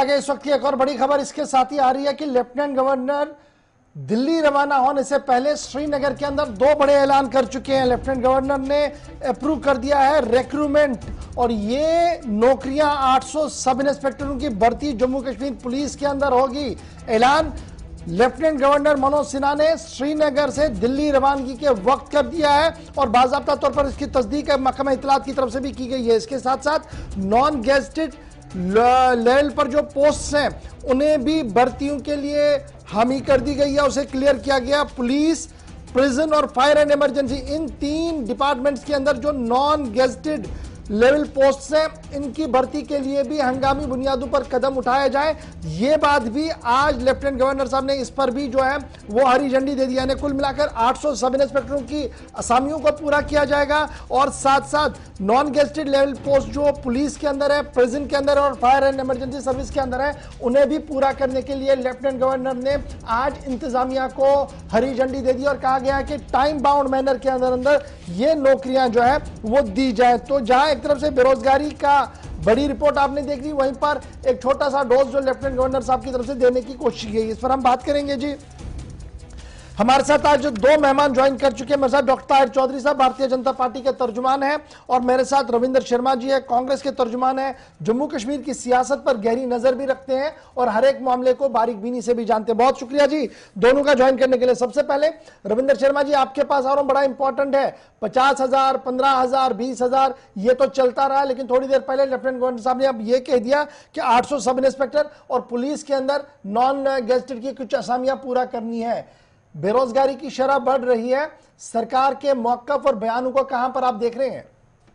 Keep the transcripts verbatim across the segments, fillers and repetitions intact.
आगे इस वक्त की एक और बड़ी खबर इसके साथ ही आ रही है कि लेफ्टिनेंट गवर्नर दिल्ली रवाना होने से पहले श्रीनगर के अंदर दो बड़े ऐलान कर चुके हैं। लेफ्टिनेंट गवर्नर ने अप्रूव कर दिया है रिक्रूटमेंट, और ये नौकरियां आठ सौ सब इंस्पेक्टरों की भर्ती जम्मू कश्मीर पुलिस के अंदर होगी। ऐलान लेफ्टिनेंट गवर्नर मनोज सिन्हा ने श्रीनगर से दिल्ली रवानगी के वक्त कर दिया है और बाकायदा तौर पर इसकी तस्दीक महकमा इत्तलात की तरफ से भी की गई है। इसके साथ साथ नॉन गेजेटेड लेवल पर जो पोस्ट हैं उन्हें भी भर्तियों के लिए हामी कर दी गई है, उसे क्लियर किया गया। पुलिस, प्रिजन और फायर एंड इमरजेंसी, इन तीन डिपार्टमेंट्स के अंदर जो नॉन गेजेटेड लेवल पोस्ट हैं इनकी भर्ती के लिए भी हंगामी बुनियादों पर कदम उठाए जाए, ये बात भी आज लेफ्टिनेंट गवर्नर साहब ने इस पर भी जो है वो हरी झंडी दे दिया है। कुल मिलाकर आठ सौ सब इंस्पेक्टरों की असामियों को पूरा किया जाएगा और साथ साथ नॉन गेजेटेड लेवल पोस्ट जो पुलिस के अंदर है, प्रिजन के अंदर और फायर एंड इमरजेंसी सर्विस के अंदर है, उन्हें भी पूरा करने के लिए लेफ्टिनेंट गवर्नर ने आज इंतजामिया को हरी झंडी दे दी और कहा गया है कि टाइम बाउंड मैनर के अंदर अंदर ये नौकरियां जो है वो दी जाए। तो जहां एक तरफ से बेरोजगारी का बड़ी रिपोर्ट आपने देख ली, वहीं पर एक छोटा सा डोज जो लेफ्टिनेंट गवर्नर साहब की तरफ से देने की कोशिश की गई, इस पर हम बात करेंगे जी। हमारे साथ आज दो मेहमान ज्वाइन कर चुके हैं। मेरे साथ डॉक्टर ताहिर चौधरी साहब भारतीय जनता पार्टी के तर्जुमान हैं और मेरे साथ रविंद्र शर्मा जी है, कांग्रेस के तर्जुमान हैं, जम्मू कश्मीर की सियासत पर गहरी नजर भी रखते हैं और हर एक मामले को बारीक बीनी से भी जानते हैं। बहुत शुक्रिया जी दोनों का ज्वाइन करने के लिए। सबसे पहले रविंद्र शर्मा जी, आपके पास और बड़ा इंपॉर्टेंट है, पचास हजार पंद्रह हजार बीस हजार ये तो चलता रहा, लेकिन थोड़ी देर पहले लेफ्टिनेंट गवर्नर साहब ने अब ये कह दिया कि आठ सौ सब इंस्पेक्टर और पुलिस के अंदर नॉन गेजेटेड की कुछ असामियां पूरा करनी है। बेरोजगारी की शरह बढ़ रही है, सरकार के मौक़िफ़ और बयानों को कहां पर आप देख रहे हैं?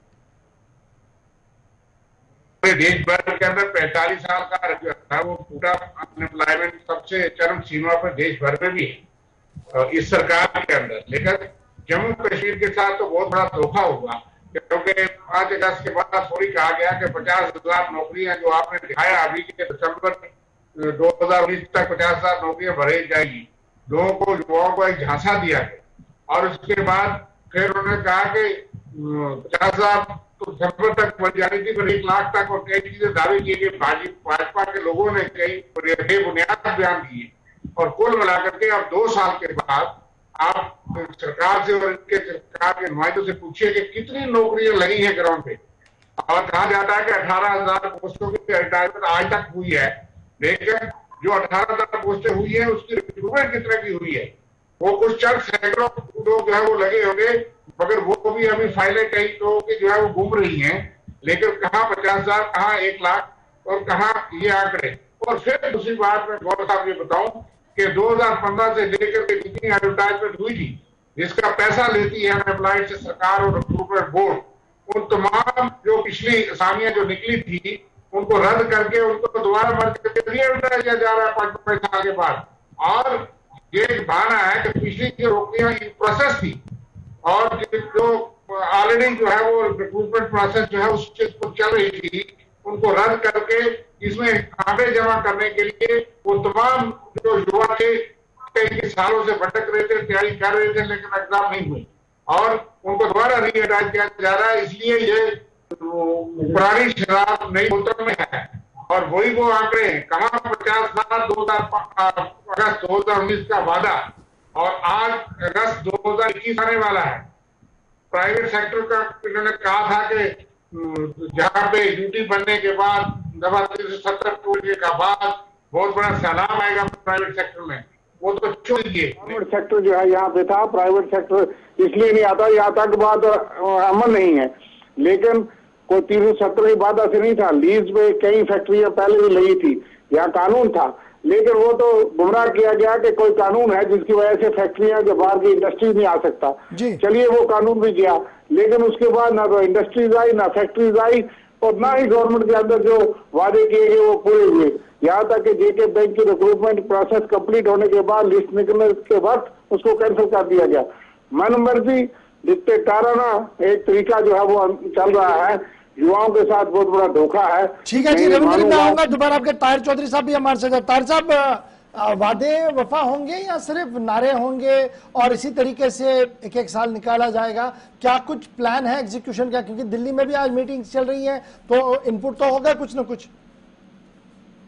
देश भर के अंदर पैंतालीस साल का जो था वो पूरा अनएम्प्लॉयमेंट सबसे चरम सीमा पर देश भर में भी है इस सरकार के अंदर। लेकिन जम्मू कश्मीर के साथ तो बहुत बड़ा धोखा हुआ, क्योंकि पांच अगस्त के बाद थोड़ी कहा गया कि पचास हजार नौकरियां जो आपने दिखाया अभी के दिसंबर दो हजार उन्नीस तक पचास हजार नौकरियां भरी जाएगी, लोगों को, युवाओं को एक झांसा दिया गया और उसके बाद फिर उन्होंने कहा कि पचास हजार तो दिसंबर तक बन जानी थी, फिर एक लाख तक और कई चीजें दावे किए कि भाजपा के लोगों ने कई बेबुनियाद बयान दिए। और कुल मिलाकर के अब दो साल के बाद आप सरकार से और इनके सरकार के नुमाइंदों से पूछिए कि कितनी नौकरियां लगी हैं ग्राउंड पे, और कहा जाता है कि अठारह हजार पोस्टों की रिटायरमेंट आज तक हुई है, लेकिन जो अठारह हजार पोस्टें हुई है उसकी रिक्रूटमेंट कितने की हुई है, वो कुछ चंद सैकड़ों लोग जो है वो लगे होंगे, मगर वो भी अभी फाइलें कई लोगों की जो है वो घूम रही हैं, लेकिन कहाँ पचास हजार, कहाँ एक लाख और कहाँ ये आंकड़े। और फिर दूसरी बात मैं गौरव साहब ये बताऊं कि दो हजार पंद्रह से लेकर के जितनी एडवर्टाइजमेंट हुई थी जिसका पैसा लेती है अनएम्प्लॉयड से सरकार और रिक्रूटमेंट बोर्ड, उन तमाम जो पिछली असामियां जो निकली थी उनको रद्द करके उनको दोबारा मर्ज करके रीएडवर्टाइज किया जा रहा है पांच पांच साल के बाद। और ये बहाना है कि पिछली जो नौकरियां इन प्रोसेस थी और जो ऑलरेडी जो है वो रिक्रूटमेंट प्रोसेस जो है उस चीज को चल रही थी, उनको रद्द करके इसमें आंकड़े जमा करने के लिए वो तमाम जो युवा थे कई सालों से भटक रहे थे, तैयारी कर रहे थे, लेकिन एग्जाम नहीं हुई और उनको दोबारा रीएडवर्टाइज किया जा रहा है। इसलिए ये पुरानी शराब नई बोतल में है और वही वो आंकड़े कहाँ पचास हजार दो हजार अगस्त दो हजार उन्नीस का वादा और आज अगस्त दो हजार इक्कीस आने वाला है। प्राइवेट सेक्टर का इन्होंने कहा था कि जहाँ पे ड्यूटी बनने के बाद नवासी से सत्तर करोड़ का बाद बहुत बड़ा सैलाब आएगा प्राइवेट सेक्टर में, वो तो छोड़ दिए। प्राइवेट सेक्टर जो है यहाँ पे था, प्राइवेट सेक्टर इसलिए नहीं आता, ये आतंकवाद अमल नहीं है, लेकिन कोई तीन सौ सत्तर की वादा से नहीं था। लीज में कई फैक्ट्रियां पहले भी लगी थी, यहाँ कानून था, लेकिन वो तो गुमराह किया गया कि कोई कानून है जिसकी वजह से फैक्ट्रियां जो बाहर की इंडस्ट्रीज नहीं आ सकता। चलिए वो कानून भी गया, लेकिन उसके बाद ना तो इंडस्ट्रीज आई ना फैक्ट्रीज आई और ना ही गवर्नमेंट के अंदर जो वादे किए गए वो पूरे हुए। यहाँ तक कि जेके बैंक की रिक्रूटमेंट प्रोसेस कंप्लीट होने के बाद, लिस्ट निकलने के बाद उसको कैंसिल कर दिया गया। मनमर्जी डिक्टेटराना एक तरीका जो है वो चल रहा है, युवाओं के साथ बहुत बड़ा धोखा है। ठीक है जी रविंद्र, मैं आऊंगा दोबारा आपके। ताहिर चौधरी साहब भी हमारे साथ। ताहिर साहब, वादे वफा होंगे या सिर्फ नारे होंगे और इसी तरीके से एक एक साल निकाला जाएगा? क्या कुछ प्लान है एग्जीक्यूशन का? क्योंकि दिल्ली में भी आज मीटिंग चल रही है तो इनपुट तो होगा कुछ ना कुछ।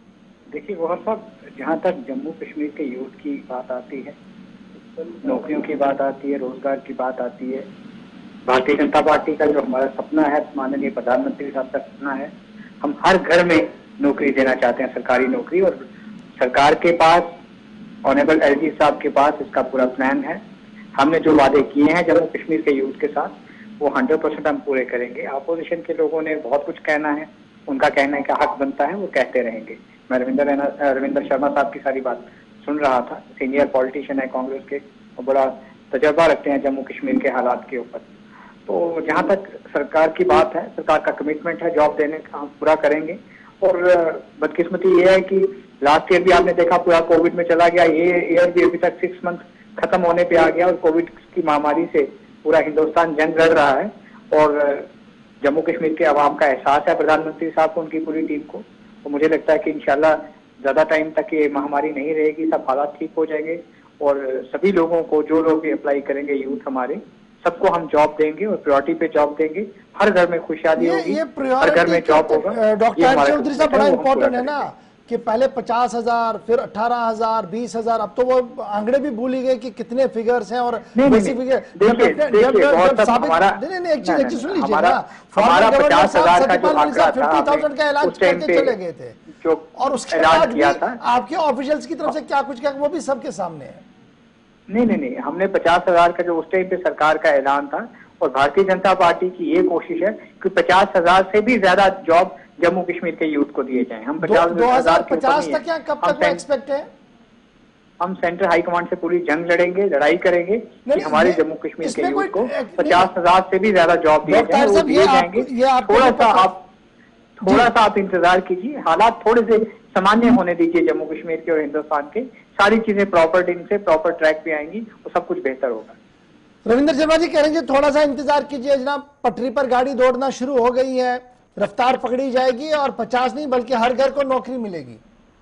देखिए गौहर साहब, जहाँ तक जम्मू कश्मीर के यूथ की बात आती है, नौकरियों की बात आती है, रोजगार की बात आती है, भारतीय जनता पार्टी का जो हमारा सपना है, माननीय प्रधानमंत्री साहब का सपना है, हम हर घर में नौकरी देना चाहते हैं, सरकारी नौकरी। और सरकार के पास, ऑनरेबल एलजी साहब के पास इसका पूरा प्लान है। हमने जो वादे किए हैं जम्मू कश्मीर के यूथ के साथ, वो हंड्रेड परसेंट हम पूरे करेंगे। अपोजिशन के लोगों ने बहुत कुछ कहना है, उनका कहने का हक बनता है, वो कहते रहेंगे। मैं रविंदर रविंदर शर्मा साहब की सारी बात सुन रहा था, सीनियर पॉलिटिशियन है कांग्रेस के और बड़ा तजर्बा रखते हैं जम्मू कश्मीर के हालात के ऊपर। तो जहाँ तक सरकार की बात है, सरकार का कमिटमेंट है जॉब देने का, हम पूरा करेंगे। और बदकिस्मती ये है कि लास्ट ईयर भी आपने देखा पूरा कोविड में चला गया, ये ईयर भी अभी तक सिक्स मंथ खत्म होने पे आ गया और कोविड की महामारी से पूरा हिंदुस्तान जंग लड़ रहा है। और जम्मू कश्मीर के अवाम का एहसास है प्रधानमंत्री साहब को, उनकी पूरी टीम को। तो मुझे लगता है कि इंशाल्लाह ज्यादा टाइम तक ये महामारी नहीं रहेगी, सब हालात ठीक हो जाएंगे और सभी लोगों को, जो लोग भी अप्लाई करेंगे यूथ हमारे, सबको हम जॉब देंगे और प्रायोरिटी पे जॉब देंगे। हर घर में खुशहाली होगी, हर घर में जॉब होगा। डॉक्टर चौधरी साहब, बड़ा इंपॉर्टेंट है ना कि पहले पचास हजार, फिर अठारह हजार, बीस हजार, अब तो वो आंकड़े भी भूल ही गए कि कितने फिगर्स हैं। और बेसिक फिगर हमारा पचास हजार का जो आंकड़ा फिफ्टी थाउजेंड का ऐलान करके चले गए थे, और उसके बाद भी आपके ऑफिशियल्स की तरफ से क्या कुछ क्या, वो भी सबके सामने है। नहीं नहीं नहीं, हमने पचास हजार का जो उस टाइम पे सरकार का ऐलान था, और भारतीय जनता पार्टी की ये कोशिश है कि पचास हजार से भी ज्यादा जॉब जम्मू कश्मीर के यूथ को दिए जाएं। हम पचास दो हजार पचास तक क्या, कब तक एक्सपेक्ट है? हम सेंट्रल हाई कमांड से पूरी जंग लड़ेंगे, लड़ाई करेंगे कि हमारे जम्मू कश्मीर के यूथ को पचास हजार से भी ज्यादा जॉब दिए जाएंगे। थोड़ा सा आप थोड़ा सा आप इंतजार कीजिए, हालात थोड़े से सामान्य होने दीजिए जम्मू कश्मीर के और हिंदुस्तान के, सारी चीजें प्रॉपर ढंग से प्रॉपर ट्रैक पे आएंगी और सब कुछ बेहतर होगा। रविंदर शर्मा जी कह रहे हैं थोड़ा सा इंतजार कीजिए जनाब, पटरी पर गाड़ी दौड़ना शुरू हो गई है, रफ्तार पकड़ी जाएगी और पचास नहीं बल्कि हर घर को नौकरी मिलेगी।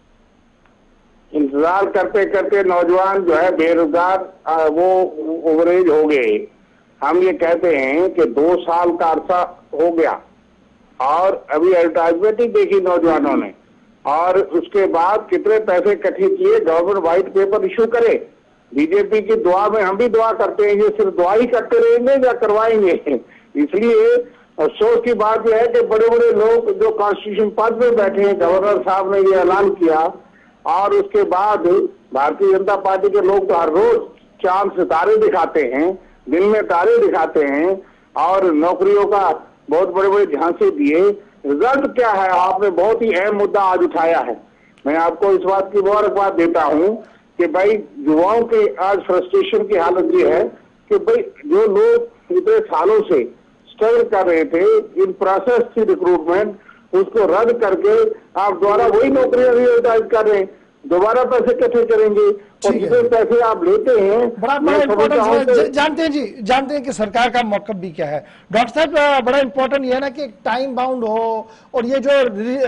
इंतजार करते करते नौजवान जो है बेरोजगार वो ओवरेज हो गए। हम ये कहते हैं कि दो साल का अरसा हो गया और अभी एडवर्टाइजमेंट ही देखी नौजवानों ने, और उसके बाद कितने पैसे इकट्ठे किए, गवर्नमेंट व्हाइट पेपर इशू करे। बीजेपी की दुआ में हम भी दुआ करते हैं, ये सिर्फ दुआ ही करते रहेंगे या करवाएंगे। इसलिए अफसोस की बात यह है कि बड़े बड़े लोग जो कॉन्स्टिट्यूशन पद में बैठे हैं, गवर्नर साहब ने ये ऐलान किया और उसके बाद भारतीय जनता पार्टी के लोग तो हर रोज चांद सितारे दिखाते हैं, दिन में तारे दिखाते हैं और नौकरियों का बहुत बड़े बड़े झांसे दिए। रिजल्ट क्या है? आपने बहुत ही अहम मुद्दा आज उठाया है। मैं आपको इस बात की मुबारकबाद देता हूं कि भाई युवाओं के आज फ्रस्ट्रेशन की हालत ये है कि भाई जो लोग इतने सालों से स्ट्रगल कर रहे थे, इन प्रोसेस थी रिक्रूटमेंट, उसको रद्द करके आप द्वारा वही नौकरियां रिएडवर्टाइज कर रहे हैं। दोबारा पैसे इकट्ठे करेंगे और जितने पैसे आप लेते हैं, बड़ा बड़ा इम्पोर्टेंट जानते हैं जी, जानते हैं कि सरकार का मौकफ भी क्या है। डॉक्टर साहब बड़ा इंपॉर्टेंट ये है ना कि एक टाइम बाउंड हो, और ये जो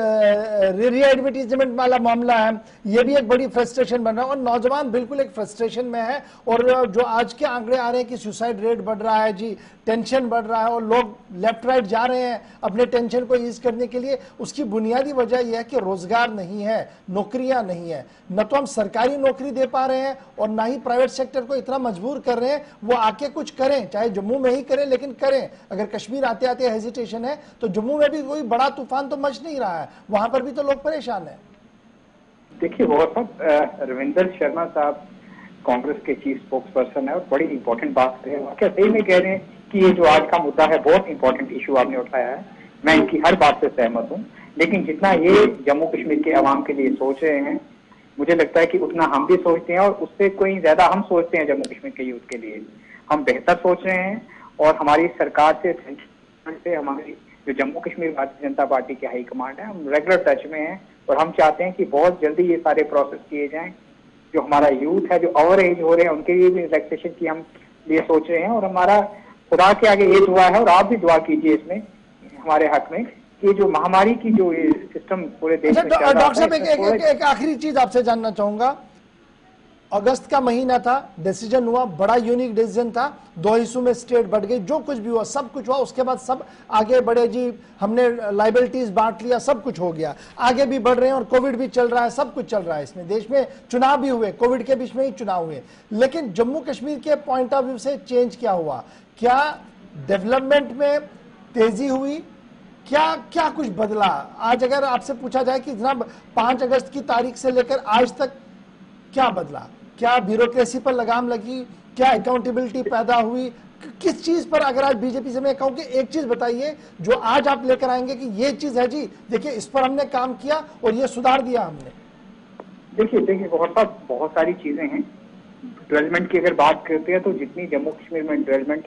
री एडवर्टीजमेंट वाला मामला है ये भी एक बड़ी फ्रस्ट्रेशन बन रहा है और नौजवान बिल्कुल एक फ्रस्ट्रेशन में है। और जो आज के आंकड़े आ रहे हैं कि सुसाइड रेट बढ़ रहा है जी, टेंशन बढ़ रहा है और लोग लेफ्ट राइट जा रहे हैं अपने टेंशन को ईज करने के लिए, उसकी बुनियादी वजह यह है कि रोजगार नहीं है, नौकरियां नहीं है। न तो हम सरकारी नौकरी दे पा रहे हैं और ना ही प्राइवेट सेक्टर को इतना मजबूर कर रहे हैं वो आके कुछ करें, चाहे जम्मू में ही करें लेकिन करें। अगर कश्मीर आते आते हेजिटेशन है तो जम्मू में भी कोई बड़ा तूफान तो मच नहीं रहा है, वहां पर भी तो लोग परेशान है। देखिए बहुत रविंदर शर्मा साहब कांग्रेस के चीफ स्पोक्स पर्सन है और बड़ी इंपॉर्टेंट बात है, क्या सही में कह रहे हैं कि ये जो आज का मुद्दा है बहुत इंपॉर्टेंट इशू आपने उठाया है। मैं इनकी हर बात से सहमत हूँ, लेकिन जितना ये जम्मू कश्मीर के अवाम के लिए सोच रहे हैं, मुझे लगता है कि उतना हम भी सोचते हैं और उससे कोई ज्यादा हम सोचते हैं जम्मू कश्मीर के यूथ के लिए। हम बेहतर सोच रहे हैं और हमारी सरकार से, से हमारी जो जम्मू कश्मीर भारतीय जनता पार्टी के हाई कमांड है, हम रेगुलर टच में हैं और हम चाहते हैं कि बहुत जल्दी ये सारे प्रोसेस किए जाएं। जो हमारा यूथ है जो ओवर एज हो रहे हैं उनके लिए भी रिलैक्सेशन की हम लिए सोच रहे हैं और हमारा खुदा के आगे ये दुआ है और आप भी दुआ कीजिए इसमें हमारे हक में कि जो महामारी की जो ये सिस्टम पूरे देश में चल रहा है। डॉक्टर साहब एक, एक, एक, एक आखिरी चीज आपसे जानना चाहूंगा अगस्त का महीना था, डिसीजन हुआ, बड़ा यूनिक डिसीजन था, दो हिस्सों में स्टेट बढ़ गई, जो कुछ भी हुआ सब कुछ हुआ, उसके बाद सब आगे बढ़े जी, हमने लाइबिलिटीज बांट लिया, सब कुछ हो गया, आगे भी बढ़ रहे हैं और कोविड भी चल रहा है, सब कुछ चल रहा है इसमें, देश में चुनाव भी हुए, कोविड के बीच में ही चुनाव हुए। लेकिन जम्मू कश्मीर के पॉइंट ऑफ व्यू से चेंज क्या हुआ? क्या डेवलपमेंट में तेजी हुई? क्या क्या कुछ बदला? आज अगर आपसे पूछा जाए कि जनाब पांच अगस्त की तारीख से लेकर आज तक क्या बदला, क्या ब्यूरोक्रेसी पर लगाम लगी, क्या अकाउंटेबिलिटी पैदा हुई, किस चीज पर? अगर आज बीजेपी से मैं कहूं कि एक चीज बताइए जो आज आप लेकर आएंगे कि ये चीज है जी, देखिए इस पर हमने काम किया और ये सुधार दिया हमने। देखिए देखिए बहुत सार, बहुत सारी चीजें हैं। डेवलपमेंट की अगर बात करते हैं तो जितनी जम्मू कश्मीर में डेवलपमेंट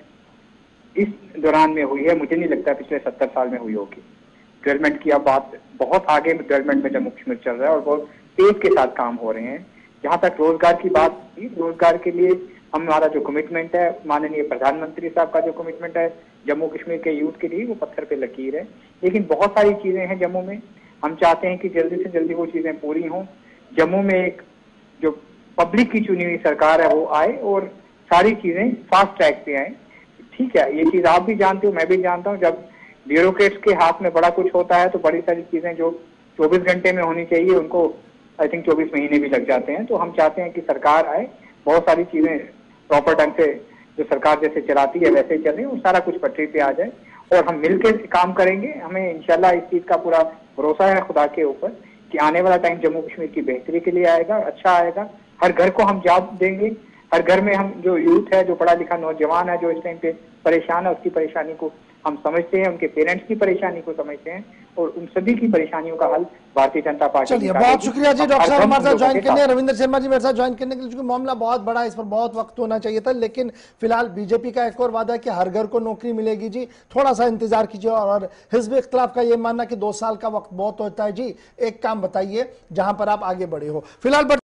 इस दौरान में हुई है, मुझे नहीं लगता पिछले सत्तर साल में हुई होगी। डेवलपमेंट की अब बात, बहुत आगे डेवलपमेंट में जम्मू कश्मीर चल रहा है और बहुत तेज के साथ काम हो रहे हैं। जहाँ तक रोजगार की बात थी, रोजगार के लिए हमारा जो कमिटमेंट है, माननीय प्रधानमंत्री साहब का जो कमिटमेंट है जम्मू कश्मीर के यूथ के लिए, वो पत्थर पे लकीर है। लेकिन बहुत सारी चीजें हैं जम्मू में, हम चाहते हैं कि जल्दी से जल्दी वो चीजें पूरी हों। जम्मू में एक जो पब्लिक की चुनी हुई सरकार है वो आए और सारी चीजें फास्ट ट्रैक पे आए। ठीक है, ये चीज आप भी जानते हो, मैं भी जानता हूँ, जब ब्यूरोक्रेट्स के हाथ में बड़ा कुछ होता है तो बड़ी सारी चीजें जो चौबीस घंटे में होनी चाहिए उनको आई थिंक चौबीस महीने भी लग जाते हैं। तो हम चाहते हैं कि सरकार आए, बहुत सारी चीजें प्रॉपर ढंग से जो सरकार जैसे चलाती है वैसे चले और सारा कुछ पटरी पे आ जाए और हम मिलकर काम करेंगे। हमें इंशाल्लाह इस चीज का पूरा भरोसा है खुदा के ऊपर कि आने वाला टाइम जम्मू कश्मीर की बेहतरी के लिए आएगा, अच्छा आएगा। हर घर को हम जॉब देंगे, हर घर में हम जो यूथ है, जो पढ़ा लिखा नौजवान है, जो इस टाइम पे परेशान है, उसकी परेशानी को हम समझते हैं, उनके पेरेंट्स की परेशानी को समझते हैं और उन सभी की परेशानियों का हल भारतीय जनता पार्टी। चलिए, बहुत शुक्रिया जी डॉक्टर साहब हमारे साथ ज्वाइन करने, रविंद्र शर्मा जी मेरे साथ ज्वाइन करने के लिए। क्योंकि मामला बहुत बड़ा है, इस पर बहुत वक्त होना चाहिए था, लेकिन फिलहाल बीजेपी का एक और वादा है कि हर घर को नौकरी मिलेगी जी, थोड़ा सा इंतजार कीजिए। और हिजब इख्तिलाफ का ये मानना कि दो साल का वक्त बहुत होता है जी। एक काम बताइए जहां पर आप आगे बढ़े हो। फिलहाल